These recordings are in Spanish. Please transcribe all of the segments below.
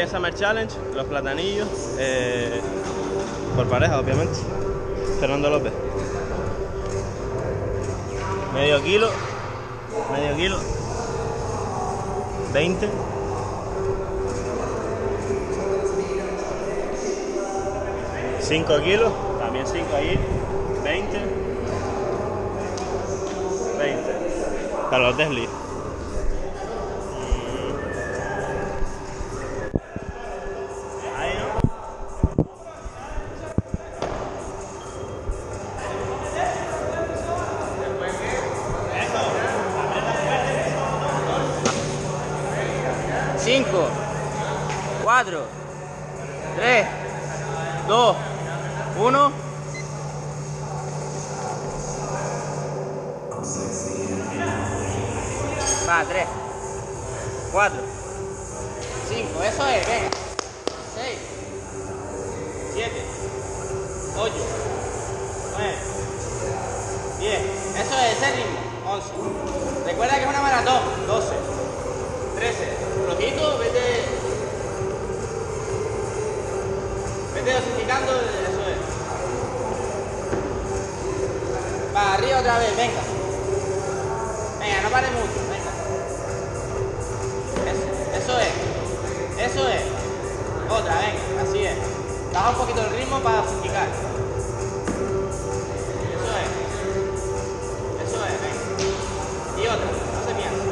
serie Summer Challenge, los platanillos, por pareja obviamente. Fernando López. Medio kilo. 20. 5 kilos, también 5 allí. 20. Para los desliz. Ahí no. Cinco, 4, 3, 2, 1. Va, 3, 4, 5, eso es, venga. 6, 7, 8, 9, 10, eso es ese ritmo. 11. Recuerda que es una maratón. 12, 13, flojito, vete dosificando, eso es. Va, arriba otra vez, venga. Venga, no pare mucho, venga. Eso es. Otra, venga, así es. Baja un poquito el ritmo para dosificar. Eso es, venga. Y otra, no se piensa.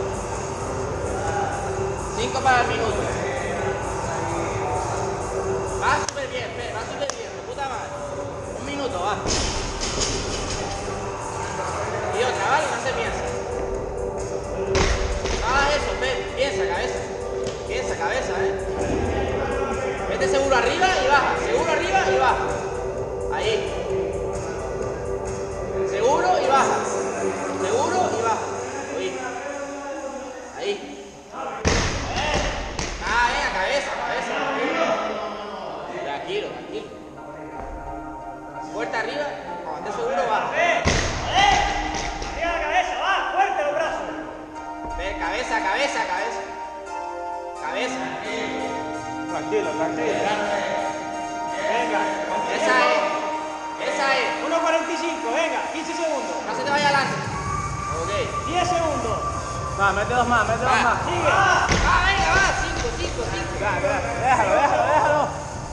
5 para el minuto. Va súper bien, de puta madre. 1 minuto, va. Y otra, vale, no se piensa. Hagas eso, Fer, piensa, cabeza, Vete seguro arriba y baja, Ahí. Seguro y baja. Oí. Ahí. Venga, cabeza. Tranquilo. Fuerte arriba, cuando esté seguro, baja. Arriba la cabeza, va, fuerte los brazos. Ve, cabeza. Tranquilo. Venga. Esa es. 1:45, venga, 15 segundos. No se te vaya adelante. Ok. 10 segundos. Va, mete dos más. Sigue. Venga, va. 5. Déjalo.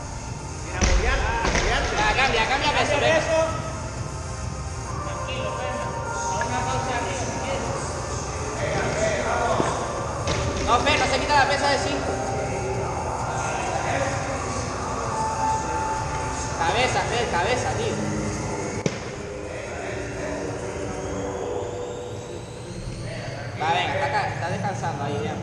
Ya, cambia peso, Hacer venga. eso. Tranquilo, venga. A una pausa arriba, si quieres. No, Fer, no se quita la pesa de 5. Cabeza, tío. Va, venga, está descansando ahí ya.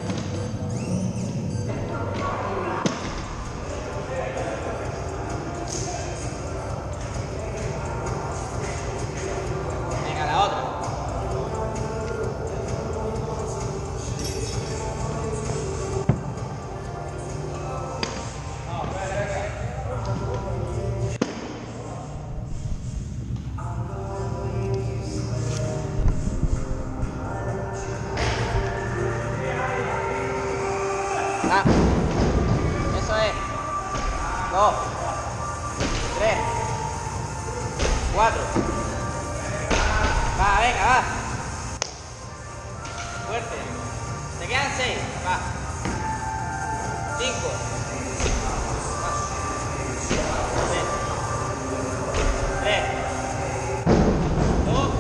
Venga, la otra. Eso es. 2, 3, 4. Venga. Fuerte. Te quedan 6. Va. 5. 3, 2,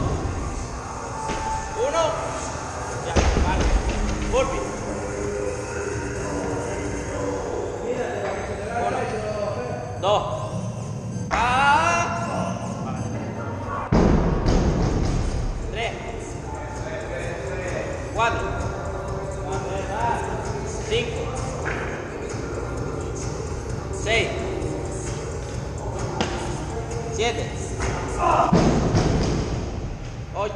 1. Ya, vale. Golpe. 2. 3. 4. 5. 6. 7. 8.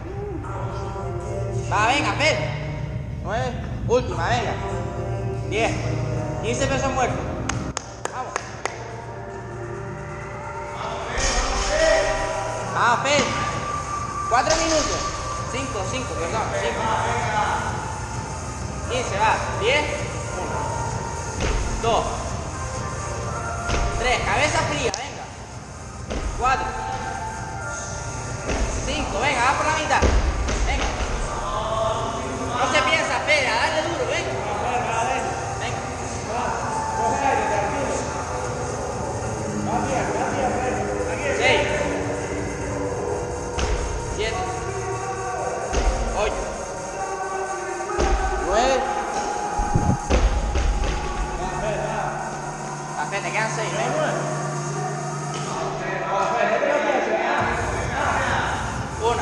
Venga, Fer. 9. Última, venga. 10. 15 pesos muertos. Vamos. Fer. 4 minutos. 5, perdón. 5. 15, va. 10. 1. 2, 3, cabeza fría, venga. 4, 5, venga, va por la mitad. Venga. No se piensa, Fede, a darle duro, venga. Venga. 6, 7, 8, 9. Café, te quedan 6, venga. 1,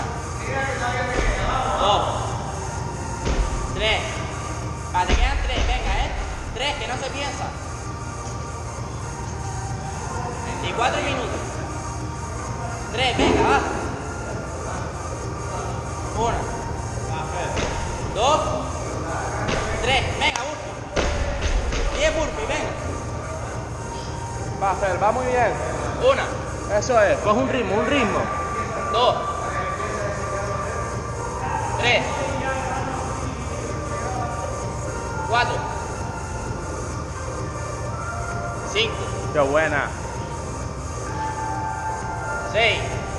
2, 3. Te quedan 3, venga, 3, que no se piensa. 24 minutos. 3, venga, va. 1, 2, 3, venga, burpee. 10 burpee, venga. Va, Fer, va muy bien. 1, Eso es, coge un ritmo. 2, 3, 4, 5, Qué buena. 6,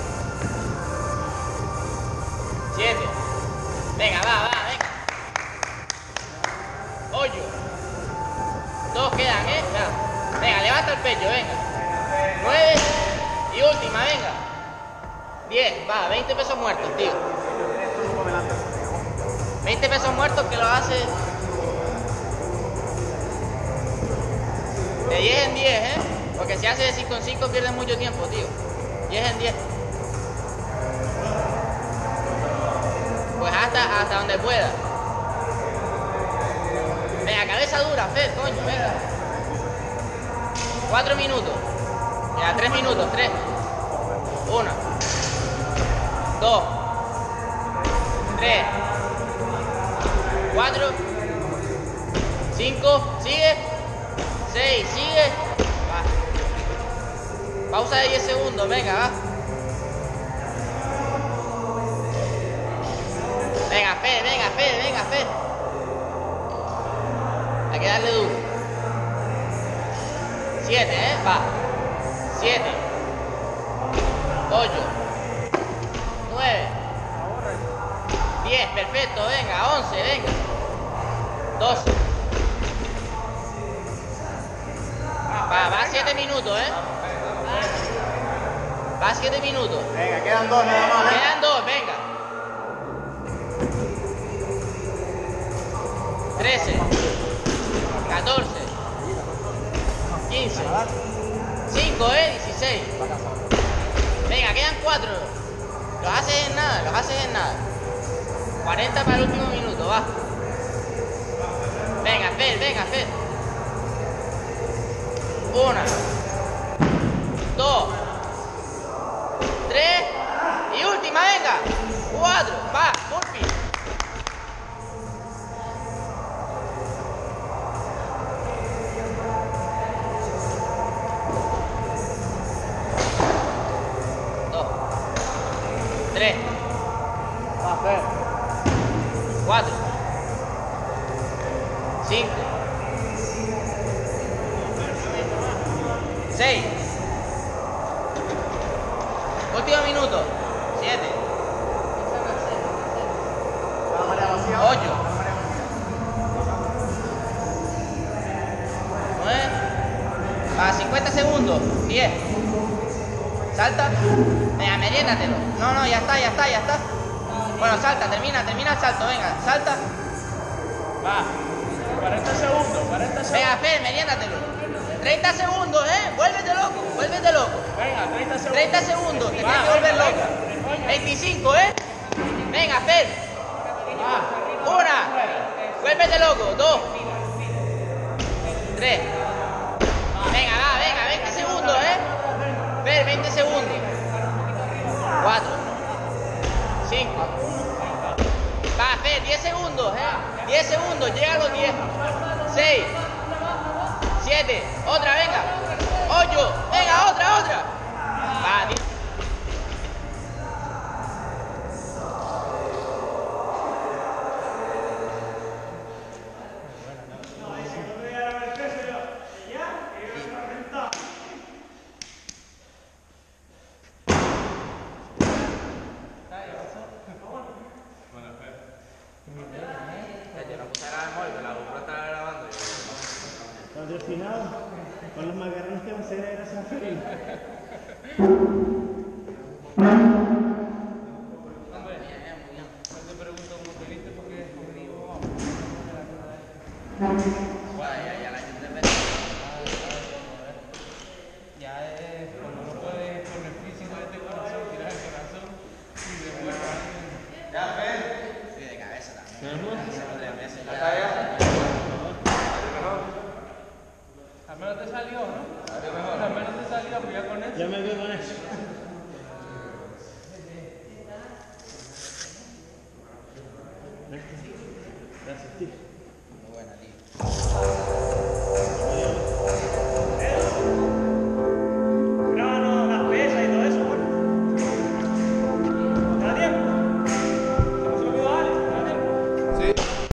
7, venga, va, venga. 8, 2 quedan, venga, levanta el pecho, venga. 9 y última, venga. 10, va, 20 pesos muertos, tío. 20 pesos muertos que lo hace de 10 en 10, porque si hace de 5 en 5 pierde mucho tiempo, tío. 10 en 10. Pues hasta donde pueda. Venga, cabeza dura, Fer, coño, venga. 4 minutos. Mira, 3 minutos, 3. 1, 2, 3, 4, 5, sigue. 6, sigue. Va. Pausa de 10 segundos, venga, va. Venga, Fede. Hay que darle duro. 7, va. 7, 8, 9, 10, perfecto, venga. 11, venga. 12. Va 7 minutos, Va 7 minutos. Venga, quedan 2 nada más. Quedan 2, venga. 13, 14, 15, 5, 16. Venga, quedan 4. Los haces en nada. 40 para el último minuto, va. Venga, Fer. 1, 2, 3 y última, venga. 4, va, burpee. Dos, 3, Va, Fer. 4, 5, 6. Último minuto. 7. 8. 9. Va, 50 segundos. 10. Salta. Venga, meriéndatelo. No, ya está. Bueno, salta, termina el salto, venga, salta. Va. 40 segundos. Venga, Fer, meriéndatelo. 30 segundos, vuélvete loco. Venga, 30 segundos. 30 segundos, te tienes que volver loco. 25, Venga, Fer. 1. Vuélvete loco. 2. 3. Venga, 20 segundos, Fer, 20 segundos. 4. 5. Va, Fer, 10 segundos, 10 segundos, llega a los 10. 6. 7. Otra, venga. 8. Venga, otra. Va, 10. patrocinado con los macarrones que va a hacer gracias a Feril. Te pregunto cómo te viste porque conmigo Ya la gente ve. ya es cuando uno puede con el físico de este corazón, tirar el corazón y después Sí, de cabeza también. al menos te salió, ¿no? Al menos te salió, pues ya con eso. Ya me